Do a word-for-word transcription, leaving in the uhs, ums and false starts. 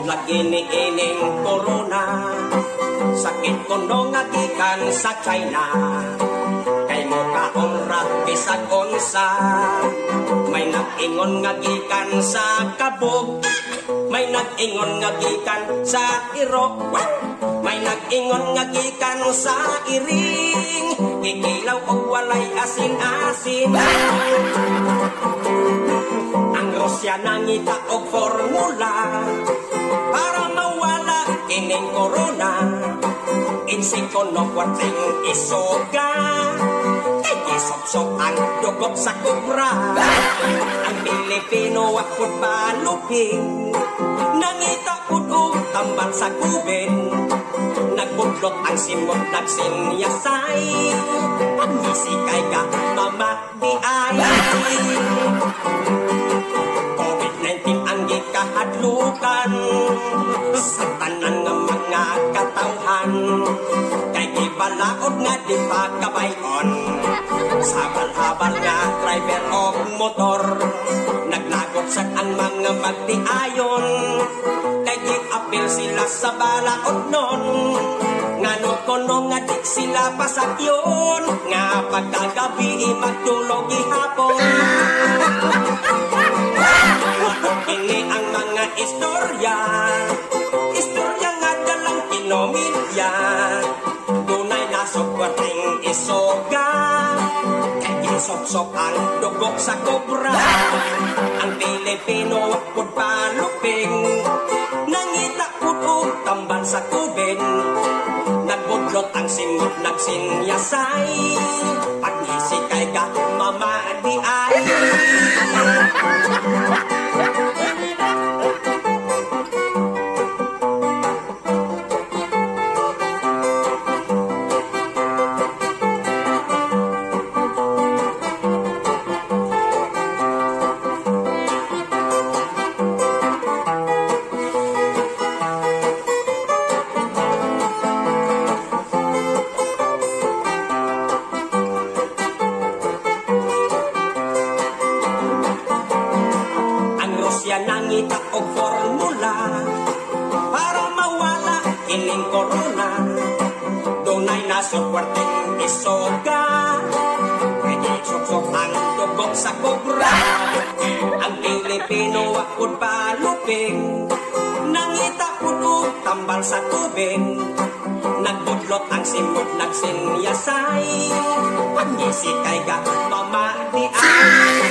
lagi ni ining corona. Sakit kuno nga gikan sa China. Kay mo kaonra bisag unsa. May nag-ingon nga gikan sa kabog. May nag-ingon nga gikan sa irok. May nag-ingon nga gikan sa iring. Ikilaw og walay asin-asin. Ang Rusya nangita og formula para mawala kining corona. Insikono kwarting isoga. Kay kisop-sop ang dugot sa kubra. Ang Pilipino akot baluping. Nangita pud og tambal sa kuben. Nagbudlot ang simot nagsinyasay. Pagnisikay ka mama di ay. COVID nineteen ang gikahadlukan sa tanan nga mga katawhan. Kay gibalaod nga di pa kabayon. Sabal-habal nga driver o motor. Naglagot sa ang mga magtiayon. Kay gi-apil sila sa balaod nun. Ngano kono nga di sila pasakyon. Nga pagkagabi magtulog ihapon. Kini ang mga istorya. Istorya nga dalang kinomedya. Tunay na sukwating isoga. Sop-sop ang dugok sa kobra. Ang Pilipino akot paluping. Nangita pud og tambal sa kuben. Nagbudlot ang simot nagsinyasay. Pagnisikay ka mama di ay. Nangita og formula para mawala kining corona. Dunay na sukwarting isoga. Kaya sok-sok ang dugok sa kobra. Ang Pilipino akot paluping. Nangita pud og tambal sa tuben. Nagbudlot ang simot nagsinyasay. Pagnisikay ka mama di ay.